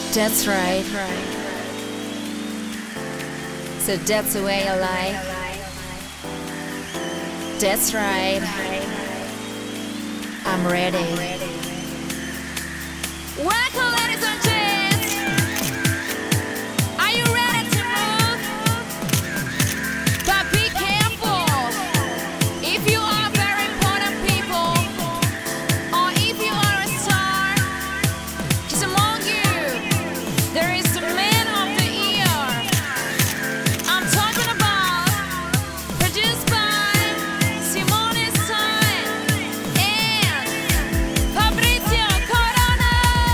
That's right. So that's the way I like. That's right. I'm ready. Welcome, ladies and gents. Are you ready to move? But be careful. If you are very important people, or if you are a star, 'cause among you there is the man of the year. I'm talking about, produced by Simone Stein and Fabrizio Corona.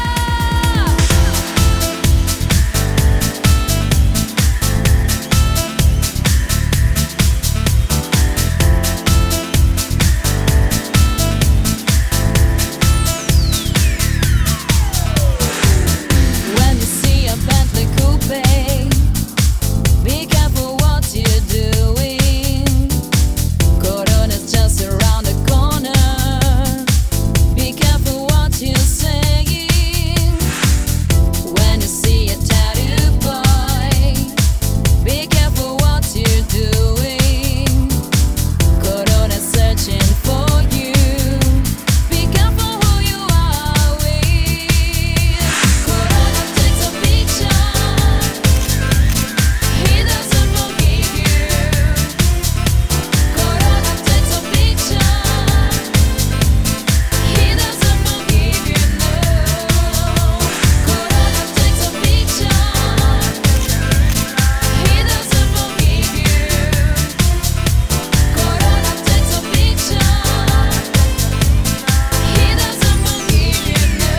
When you see a Bentley coupe, be careful what you're doing. Corona's just around the corner. Be careful what you're saying. When you see a tattoo boy, be careful what you're doing. Corona's searching for you. Be careful who you are with. Corona takes a picture. He doesn't forgive you. Corona takes a picture. He doesn't forgive you, no. Corona takes a picture. He doesn't forgive you. Corona takes a picture. He doesn't forgive you, no.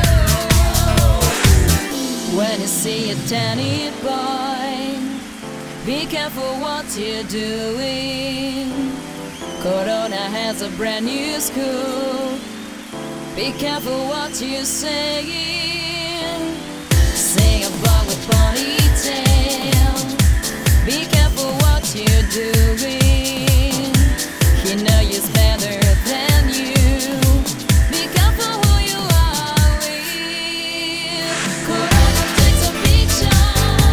When you see a tiny boy, be careful what you're doing. Corona has a brand new school. Be careful what you're saying. Sing about with ponytail. Be careful what you're doing. He knows better than you. Be careful who you are with. Corona takes a picture.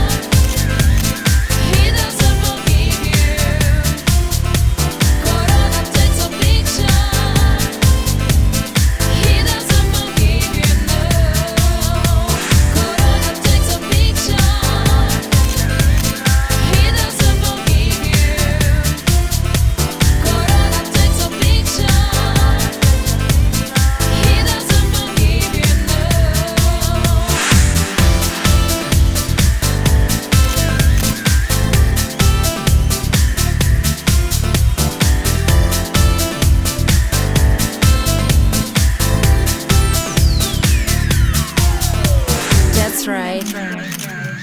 He doesn't forgive you. Corona takes a picture. He doesn't forgive you, no. Corona takes a picture. He doesn't forgive you. Corona takes a picture. He doesn't forgive you, no. That's right.